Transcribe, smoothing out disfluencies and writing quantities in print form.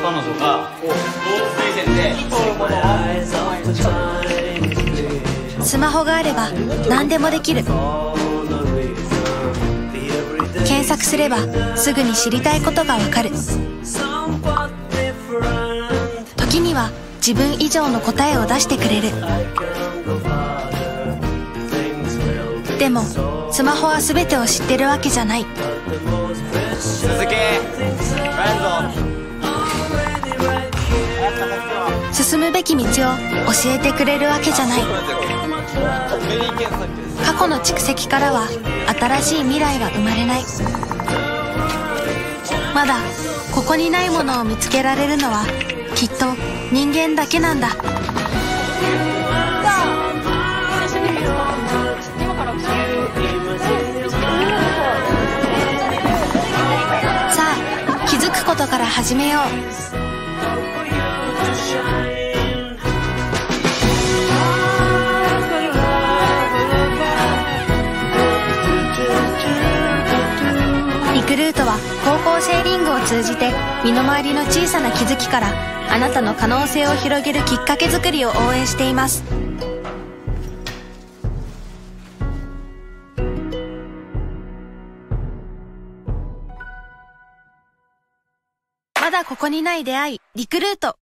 彼女が同推薦でスマホがあれば何でもできる。検索すればすぐに知りたいことがわかる。時には自分以上の答えを出してくれる。でもスマホは全てを知ってるわけじゃない。 続け進むべき道を教えてくれるわけじゃない。過去の蓄積からは新しい未来は生まれない。まだここにないものを見つけられるのはきっと人間だけなんだ。さあ気づくことから始めよう。リクルートは高校生リングを通じて身の回りの小さな気づきからあなたの可能性を広げるきっかけづくりを応援しています。まだここにない出会い、リクルート。